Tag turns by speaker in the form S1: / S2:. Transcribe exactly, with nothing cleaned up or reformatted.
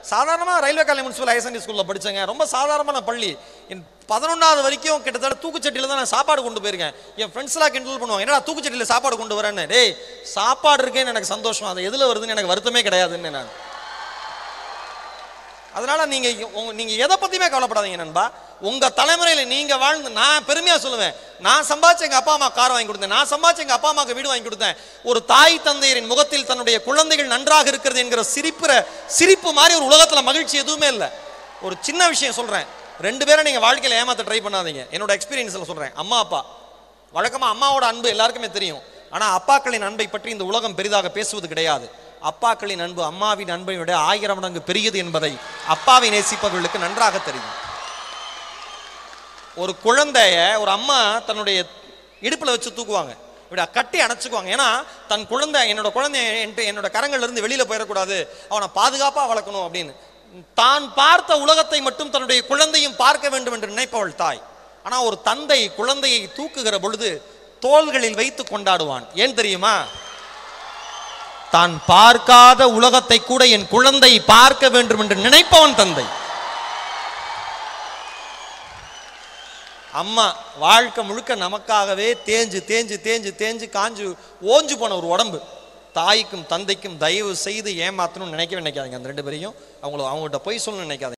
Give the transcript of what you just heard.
S1: சாதாரணமாக railway college municipal higher secondary ஸ்கூலில் படித்தேங்க. ரொம்ப சாதாரணமான பள்ளி. என் பதினொன்றாவது வரைக்கும் கிட்டத்தட்ட தூக்குச்சட்டியில் தான் நான் சாப்பாடு கொண்டு போயிருக்கேன். என் ஃப்ரெண்ட்ஸ்லாம் கிண்டல் பண்ணுவாங்க, என்னடா தூக்குச்சட்டியில் சாப்பாடு கொண்டு வரேன்னு. டேய், சாப்பாடு இருக்கேன்னு எனக்கு சந்தோஷம், அது எதில் வருதுன்னு எனக்கு வருத்தமே கிடையாதுன்னு நான். அதனால நீங்க நீங்க எதை பத்தியுமே கவலைப்படாதீங்க நண்பா. உங்க தலைமுறையில நீங்க வாழ்ந்து, நான் பெருமையா சொல்லுவேன், நான் சம்பாதிச்சு எங்க அப்பா அம்மா கார் வாங்கி கொடுத்தேன், நான் சம்பாதிச்சு எங்க அப்பா அம்மாவுக்கு வீடு வாங்கி கொடுத்தேன். ஒரு தாய் தந்தையரின் முகத்தில் தன்னுடைய குழந்தைகள் நன்றாக இருக்கிறது என்கிற சிரிப்புற சிரிப்பு மாதிரி ஒரு உலகத்துல மகிழ்ச்சி எதுவுமே இல்லை. ஒரு சின்ன விஷயம் சொல்றேன், ரெண்டு பேரும் நீங்க வாழ்க்கையில ஏமாத்த ட்ரை பண்ணாதீங்க. என்னோட எக்ஸ்பீரியன்ஸ்ல சொல்றேன். அம்மா அப்பா வழக்கமா அம்மாவோட அன்பு எல்லாருக்குமே தெரியும், ஆனா அப்பாக்களின் அன்பை பற்றி இந்த உலகம் பெரிதாக பேசுவது கிடையாது. அப்பாக்களின் அன்பு அம்மாவின் அன்பை விட ஆயிரம் மடங்கு பெரியது என்பதை அப்பாவை நேசிப்பவர்களுக்கு நன்றாக தெரியும். ஒரு குழந்தைய ஒரு அம்மா தன்னுடைய இடுப்புல வச்சு தூக்குவாங்க, இப்படி கட்டி அணைச்சுக்குவாங்க. ஏன்னா தன் குழந்தை, என்னோட குழந்தை என்னோட கரங்கள்ல இருந்து வெளியில போயிடக்கூடாது, அவனை பாதுகாப்பா வளர்க்கணும் அப்படின்னு. தான் பார்த்த உலகத்தை மட்டும் தன்னுடைய குழந்தையும் பார்க்க வேண்டும் என்று நினைப்பவள் தாய். ஆனா ஒரு தந்தை குழந்தையை தூக்குகிற பொழுது தோள்களில் வைத்து கொண்டாடுவான். ஏன் தெரியுமா? தான் பார்க்காத உலகத்தை கூட என் குழந்தை பார்க்க வேண்டும் என்று நினைப்பவன் தந்தை. அம்மா வாழ்க்கை முழுக்க நமக்காகவே தேஞ்சு தேஞ்சு தேஞ்சு தேஞ்சு காஞ்சு ஓஞ்சு போன ஒரு உடம்பு. தாய்க்கும் தந்தைக்கும் தயவு செய்து ஏமாத்தணும்னு நினைக்கவே நினைக்காதீங்க. அந்த ரெண்டு பேரையும் அவங்கள அவங்கள்ட்ட போய் சொல்லணும்னு நினைக்காதீங்க.